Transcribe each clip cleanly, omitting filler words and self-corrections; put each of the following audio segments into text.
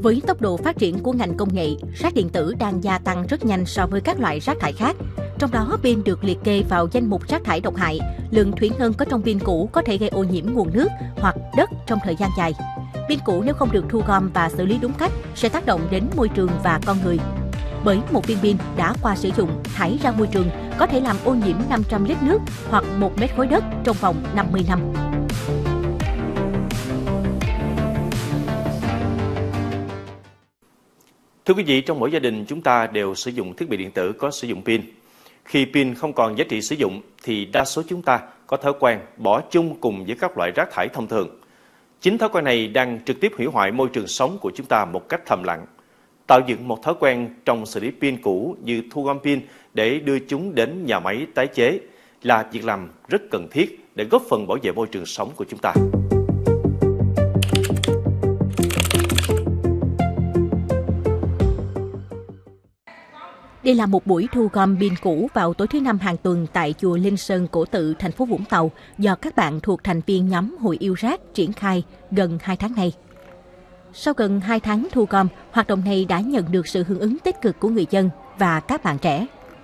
Với tốc độ phát triển của ngành công nghệ, rác điện tử đang gia tăng rất nhanh so với các loại rác thải khác. Trong đó, pin được liệt kê vào danh mục rác thải độc hại. Lượng thủy ngân có trong pin cũ có thể gây ô nhiễm nguồn nước hoặc đất trong thời gian dài. Pin cũ nếu không được thu gom và xử lý đúng cách sẽ tác động đến môi trường và con người. Bởi một viên pin đã qua sử dụng thải ra môi trường có thể làm ô nhiễm 500 lít nước hoặc 1 mét khối đất trong vòng 50 năm. Thưa quý vị, trong mỗi gia đình chúng ta đều sử dụng thiết bị điện tử có sử dụng pin. Khi pin không còn giá trị sử dụng thì đa số chúng ta có thói quen bỏ chung cùng với các loại rác thải thông thường. Chính thói quen này đang trực tiếp hủy hoại môi trường sống của chúng ta một cách thầm lặng. Tạo dựng một thói quen trong xử lý pin cũ như thu gom pin để đưa chúng đến nhà máy tái chế là việc làm rất cần thiết để góp phần bảo vệ môi trường sống của chúng ta. Đây là một buổi thu gom pin cũ vào tối thứ Năm hàng tuần tại chùa Linh Sơn Cổ Tự, thành phố Vũng Tàu do các bạn thuộc thành viên nhóm Hội Yêu Rác triển khai gần 2 tháng nay. Sau gần 2 tháng thu gom, hoạt động này đã nhận được sự hưởng ứng tích cực của người dân và các bạn trẻ.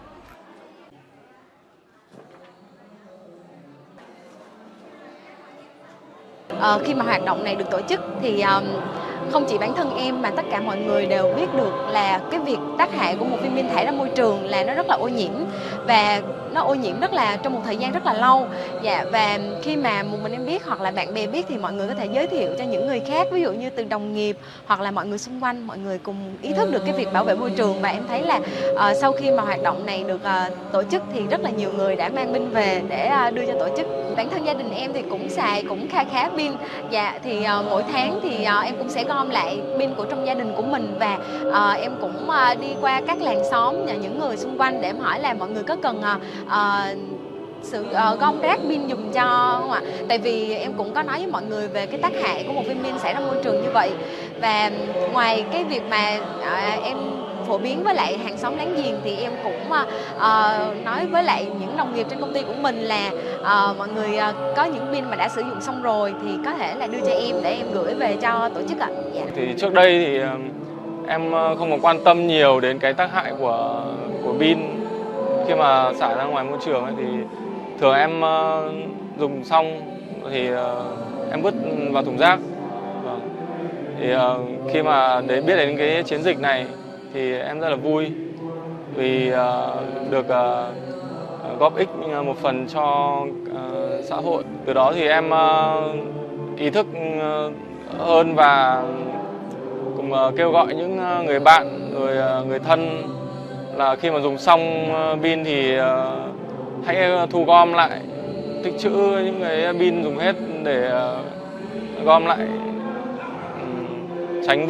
Khi mà hoạt động này được tổ chức thì không chỉ bản thân em mà tất cả mọi người đều biết được là cái việc tác hại của một viên pin thải ra môi trường là nó rất là ô nhiễm, và nó ô nhiễm rất là trong một thời gian rất là lâu. Và khi mà một mình em biết hoặc là bạn bè biết thì mọi người có thể giới thiệu cho những người khác, ví dụ như từ đồng nghiệp hoặc là mọi người xung quanh, mọi người cùng ý thức được cái việc bảo vệ môi trường. Và em thấy là sau khi mà hoạt động này được tổ chức thì rất là nhiều người đã mang pin về để đưa cho tổ chức. Bản thân gia đình em thì cũng xài cũng khá pin. Thì mỗi tháng thì em cũng sẽ gom lại pin của trong gia đình của mình, và em cũng đi qua các làng xóm và những người xung quanh để em hỏi là mọi người có cần sự gom rác pin dùng cho không ạ? Tại vì em cũng có nói với mọi người về cái tác hại của một viên pin xảy ra môi trường như vậy. Và ngoài cái việc mà em phổ biến với lại hàng xóm láng giềng thì em cũng nói với lại những đồng nghiệp trên công ty của mình là mọi người có những pin mà đã sử dụng xong rồi thì có thể là đưa cho em để em gửi về cho tổ chức ạ. Thì trước đây thì em không có quan tâm nhiều đến cái tác hại của pin khi mà xả ra ngoài môi trường ấy, thì thường em dùng xong thì em vứt vào thùng rác. Thì khi mà biết đến cái chiến dịch này thì em rất là vui vì được góp ích một phần cho xã hội. Từ đó thì em ý thức hơn và cùng kêu gọi những người bạn rồi người thân là khi mà dùng xong pin thì hãy thu gom lại, tích trữ những cái pin dùng hết để gom lại, tránh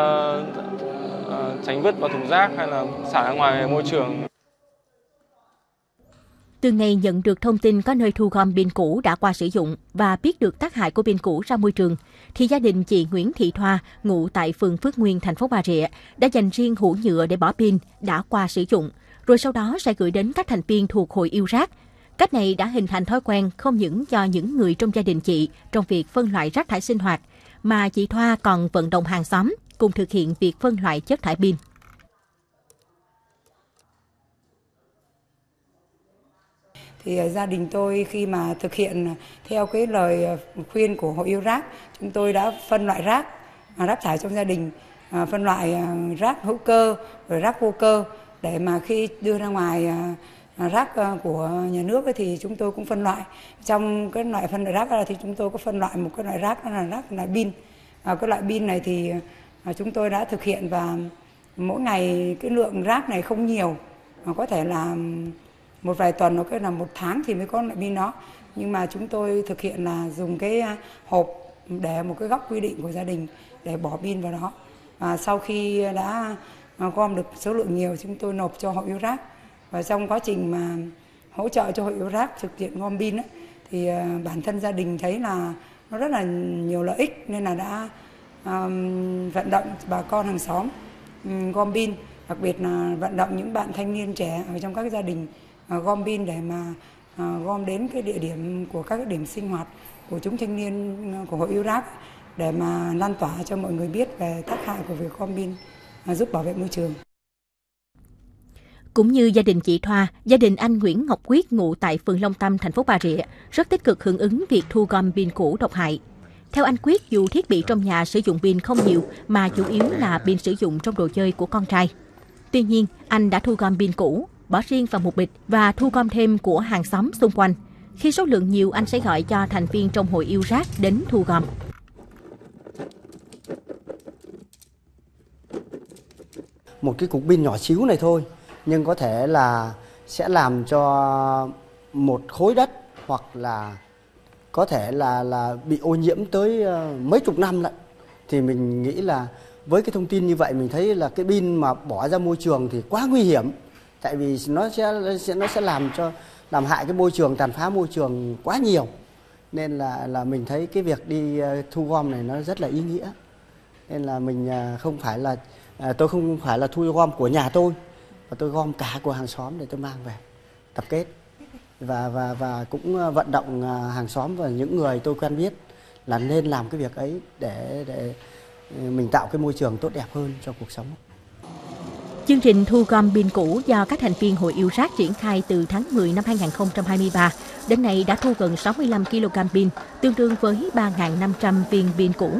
vứt vào thùng rác hay là xả ra ngoài môi trường. Từ ngày nhận được thông tin có nơi thu gom pin cũ đã qua sử dụng và biết được tác hại của pin cũ ra môi trường, thì gia đình chị Nguyễn Thị Thoa, ngụ tại phường Phước Nguyên, thành phố Bà Rịa, đã dành riêng hũ nhựa để bỏ pin đã qua sử dụng, rồi sau đó sẽ gửi đến các thành viên thuộc Hội Yêu Rác. Cách này đã hình thành thói quen không những cho những người trong gia đình chị trong việc phân loại rác thải sinh hoạt, mà chị Thoa còn vận động hàng xóm cùng thực hiện việc phân loại chất thải pin. Thì gia đình tôi khi mà thực hiện theo cái lời khuyên của Hội Yêu Rác, chúng tôi đã phân loại rác thải trong gia đình, phân loại rác hữu cơ rồi rác vô cơ, để mà khi đưa ra ngoài rác của nhà nước ấy, thì chúng tôi cũng phân loại. Trong cái loại phân loại rác là thì chúng tôi có phân loại một cái loại rác, đó là rác loại pin. Cái loại pin này thì chúng tôi đã thực hiện, và mỗi ngày cái lượng rác này không nhiều, có thể là một vài tuần, hoặc là 1 tháng thì mới có loại pin đó. Nhưng mà chúng tôi thực hiện là dùng cái hộp để một cái góc quy định của gia đình để bỏ pin vào đó. Và sau khi đã gom được số lượng nhiều, chúng tôi nộp cho Hội Yêu Rác. Và trong quá trình mà hỗ trợ cho Hội Yêu Rác thực hiện gom pin ấy, thì bản thân gia đình thấy là nó rất là nhiều lợi ích, nên là đã vận động bà con hàng xóm gom pin, đặc biệt là vận động những bạn thanh niên trẻ ở trong các gia đình gom pin để mà gom đến cái địa điểm của các cái điểm sinh hoạt của chúng thanh niên của Hội Yêu Rác, để mà lan tỏa cho mọi người biết về tác hại của việc gom pin, giúp bảo vệ môi trường. Cũng như gia đình chị Thoa, gia đình anh Nguyễn Ngọc Quyết ngụ tại phường Long Tâm, thành phố Bà Rịa rất tích cực hưởng ứng việc thu gom pin cũ độc hại. Theo anh Quyết, dù thiết bị trong nhà sử dụng pin không nhiều mà chủ yếu là pin sử dụng trong đồ chơi của con trai. Tuy nhiên, anh đã thu gom pin cũ, bỏ riêng vào một bịch và thu gom thêm của hàng xóm xung quanh. Khi số lượng nhiều, anh sẽ gọi cho thành viên trong hội yêu rác đến thu gom. Một cái cục pin nhỏ xíu này thôi, nhưng có thể là sẽ làm cho một khối đất hoặc là có thể là bị ô nhiễm tới mấy chục năm lận. Thì mình nghĩ là với cái thông tin như vậy mình thấy là cái pin mà bỏ ra môi trường thì quá nguy hiểm. Tại vì nó sẽ làm hại cái môi trường, tàn phá môi trường quá nhiều. Nên là mình thấy cái việc đi thu gom này nó rất là ý nghĩa. Nên là mình tôi không phải là thu gom của nhà tôi, mà tôi gom cả của hàng xóm để tôi mang về tập kết. Và cũng vận động hàng xóm và những người tôi quen biết là nên làm cái việc ấy để mình tạo cái môi trường tốt đẹp hơn cho cuộc sống. Chương trình thu gom pin cũ do các thành viên Hội yêu rác triển khai từ tháng 10 năm 2023, đến nay đã thu gần 65 kg pin, tương đương với 3.500 viên pin cũ.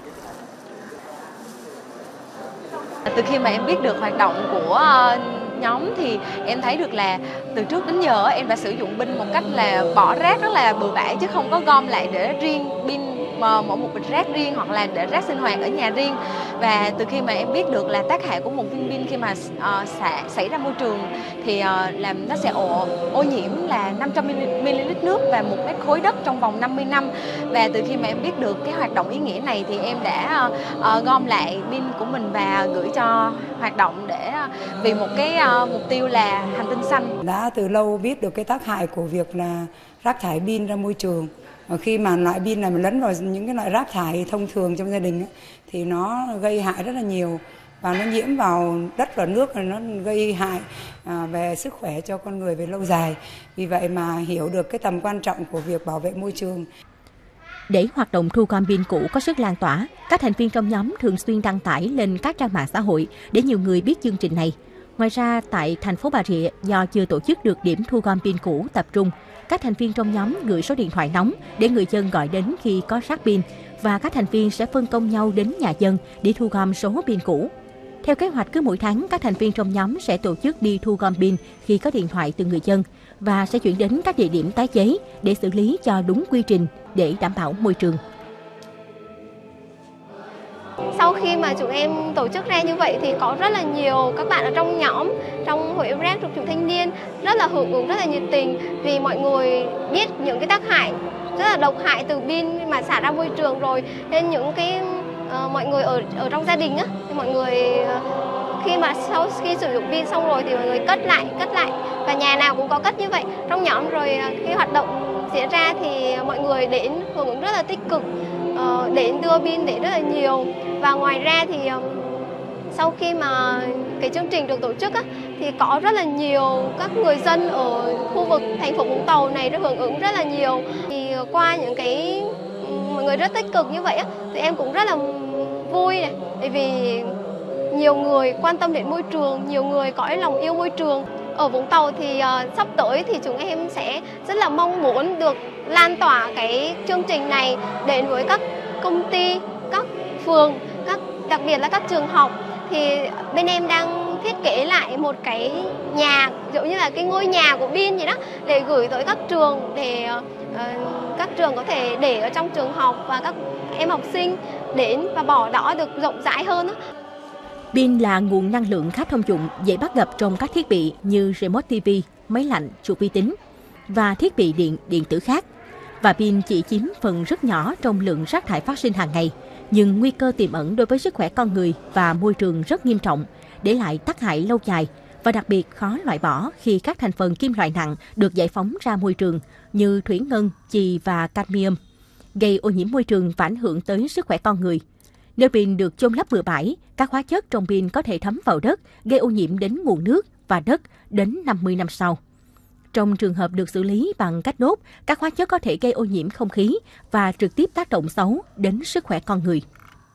Từ khi mà em biết được hoạt động của nhóm thì em thấy được là từ trước đến giờ em đã sử dụng pin một cách là bỏ rác rất là bừa bãi, chứ không có gom lại để riêng pin mỗi một bịch rác riêng hoặc là để rác sinh hoạt ở nhà riêng. Và từ khi mà em biết được là tác hại của một viên pin khi mà xảy ra môi trường thì làm nó sẽ ô nhiễm là 500 ml nước và 1 mét khối đất trong vòng 50 năm. Và từ khi mà em biết được cái hoạt động ý nghĩa này thì em đã gom lại pin của mình và gửi cho hoạt động để vì một cái mục tiêu là hành tinh xanh. Đã từ lâu biết được cái tác hại của việc là rác thải pin ra môi trường. Khi mà loại pin này mà lẫn vào những cái loại rác thải thông thường trong gia đình ấy, thì nó gây hại rất là nhiều và nó nhiễm vào đất và nước, nó gây hại về sức khỏe cho con người về lâu dài. Vì vậy mà hiểu được cái tầm quan trọng của việc bảo vệ môi trường. Để hoạt động thu gom pin cũ có sức lan tỏa, các thành viên trong nhóm thường xuyên đăng tải lên các trang mạng xã hội để nhiều người biết chương trình này. Ngoài ra, tại thành phố Bà Rịa, do chưa tổ chức được điểm thu gom pin cũ tập trung, các thành viên trong nhóm gửi số điện thoại nóng để người dân gọi đến khi có rác pin và các thành viên sẽ phân công nhau đến nhà dân để thu gom số pin cũ. Theo kế hoạch, cứ mỗi tháng, các thành viên trong nhóm sẽ tổ chức đi thu gom pin khi có điện thoại từ người dân và sẽ chuyển đến các địa điểm tái chế để xử lý cho đúng quy trình để đảm bảo môi trường. Sau khi mà chúng em tổ chức ra như vậy thì có rất là nhiều các bạn ở trong nhóm, trong Hội yêu rác thuộc Cựu Thanh Niên rất là hưởng ứng, rất là nhiệt tình vì mọi người biết những cái tác hại rất là độc hại từ pin mà xả ra môi trường rồi. Nên những cái mọi người ở trong gia đình á, thì mọi người khi mà sau khi sử dụng pin xong rồi thì mọi người cất lại và nhà nào cũng có cất như vậy trong nhóm. Rồi khi hoạt động diễn ra thì mọi người đến hưởng ứng rất là tích cực, đến đưa pin để rất là nhiều. Và ngoài ra thì sau khi mà cái chương trình được tổ chức á, thì có rất là nhiều các người dân ở khu vực thành phố Vũng Tàu này được hưởng ứng rất là nhiều. Thì qua những cái mọi người rất tích cực như vậy á, thì em cũng rất là vui này, bởi vì nhiều người quan tâm đến môi trường, nhiều người có lòng yêu môi trường. Ở Vũng Tàu thì sắp tới thì chúng em sẽ rất là mong muốn được lan tỏa cái chương trình này đến với các công ty, các phường, đặc biệt là các trường học. Thì bên em đang thiết kế lại một cái nhà, giống như là cái ngôi nhà của pin vậy đó, để gửi tới các trường, để các trường có thể để ở trong trường học và các em học sinh đến và bỏ đó được rộng rãi hơn đó. Pin là nguồn năng lượng khá thông dụng, dễ bắt gặp trong các thiết bị như remote TV, máy lạnh, chuột vi tính và thiết bị điện tử khác. Và pin chỉ chiếm phần rất nhỏ trong lượng rác thải phát sinh hàng ngày, nhưng nguy cơ tiềm ẩn đối với sức khỏe con người và môi trường rất nghiêm trọng, để lại tác hại lâu dài và đặc biệt khó loại bỏ khi các thành phần kim loại nặng được giải phóng ra môi trường như thủy ngân, chì và cadmium, gây ô nhiễm môi trường và ảnh hưởng tới sức khỏe con người. Nếu pin được chôn lấp bừa bãi, các hóa chất trong pin có thể thấm vào đất, gây ô nhiễm đến nguồn nước và đất đến 50 năm sau. Trong trường hợp được xử lý bằng cách đốt, các hóa chất có thể gây ô nhiễm không khí và trực tiếp tác động xấu đến sức khỏe con người.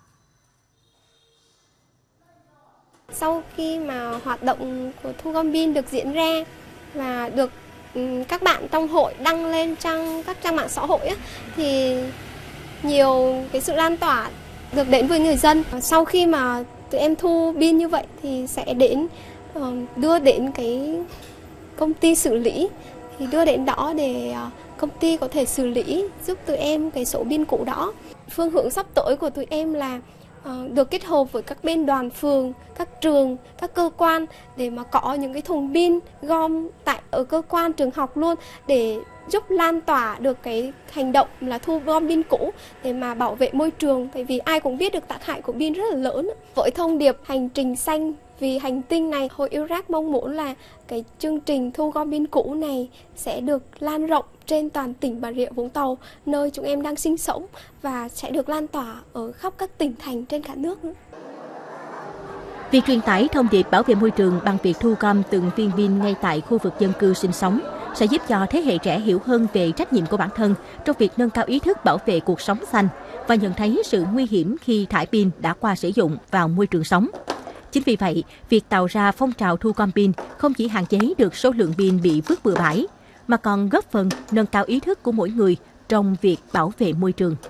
Sau khi mà hoạt động của thu gom pin được diễn ra và được các bạn trong hội đăng lên các trang mạng xã hội thì nhiều cái sự lan tỏa được đến với người dân. Sau khi mà tụi em thu pin như vậy thì sẽ đưa đến cái công ty xử lý, thì đưa đến đó để công ty có thể xử lý giúp tụi em cái số pin cũ đó. Phương hướng sắp tới của tụi em là được kết hợp với các bên đoàn phường, các trường, các cơ quan để mà có những cái thùng pin gom ở cơ quan trường học luôn, để giúp lan tỏa được cái hành động là thu gom pin cũ để mà bảo vệ môi trường, tại vì ai cũng biết được tác hại của pin rất là lớn. Với thông điệp hành trình xanh vì hành tinh này, Hội Yêu Rác mong muốn là cái chương trình thu gom pin cũ này sẽ được lan rộng trên toàn tỉnh Bà Rịa Vũng Tàu, nơi chúng em đang sinh sống, và sẽ được lan tỏa ở khắp các tỉnh thành trên cả nước. Việc truyền tải thông điệp bảo vệ môi trường bằng việc thu gom từng viên pin ngay tại khu vực dân cư sinh sống sẽ giúp cho thế hệ trẻ hiểu hơn về trách nhiệm của bản thân trong việc nâng cao ý thức bảo vệ cuộc sống xanh và nhận thấy sự nguy hiểm khi thải pin đã qua sử dụng vào môi trường sống. Chính vì vậy, việc tạo ra phong trào thu gom pin không chỉ hạn chế được số lượng pin bị vứt bừa bãi, mà còn góp phần nâng cao ý thức của mỗi người trong việc bảo vệ môi trường.